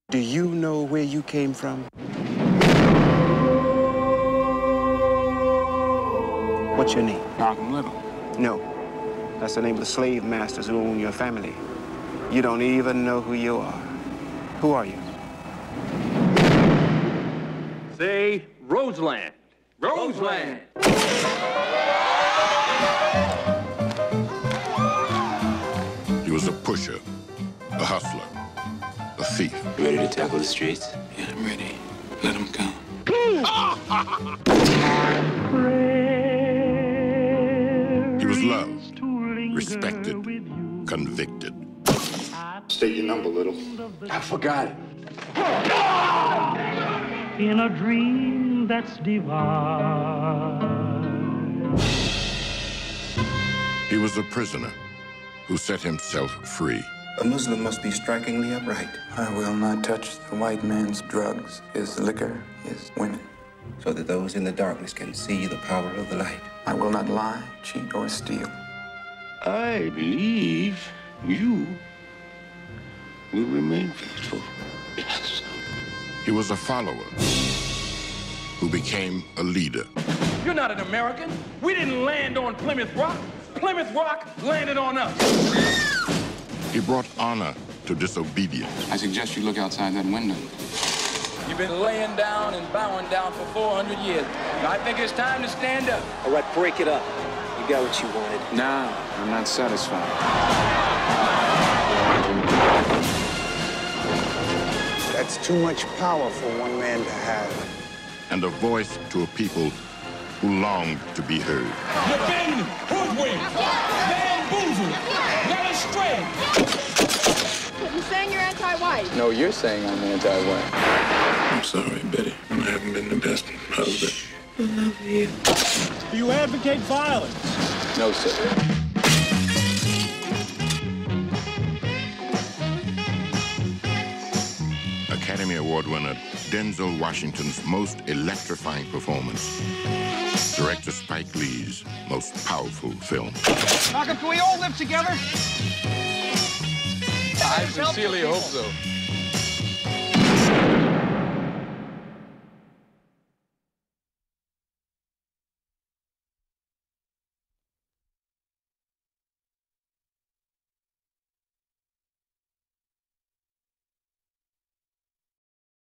Do you know where you came from? What's your name? Malcolm Little. No. That's the name of the slave masters who own your family. You don't even know who you are. Who are you? Say Roseland. Roseland. He was a pusher, a hustler, a thief. You ready to tackle the streets? Yeah, I'm ready. Let him come. He was loved, respected, convicted. State your number, Little. I forgot it. In a dream that's divine. He was a prisoner who set himself free. A Muslim must be strikingly upright. I will not touch the white man's drugs, his liquor, his women. So that those in the darkness can see the power of the light. I will not lie, cheat, or steal. I believe you will remain faithful. Yes. He was a follower who became a leader. You're not an American. We didn't land on Plymouth Rock. Plymouth Rock landed on us. He brought honor to disobedience. I suggest you look outside that window. You've been laying down and bowing down for 400 years. I think it's time to stand up. All right, break it up. You got what you wanted. Nah, I'm not satisfied. That's too much power for one man to have. And a voice to a people who longed to be heard. You've been hoodwinked, bamboozled, led astray. You're saying you're anti-white. No, you're saying I'm anti-white. I'm sorry, Betty. I haven't been the best husband. I love you. Do you advocate violence? No, sir. Academy Award winner Denzel Washington's most electrifying performance. Director Spike Lee's most powerful film. Malcolm, can we all live together? I sincerely hope so.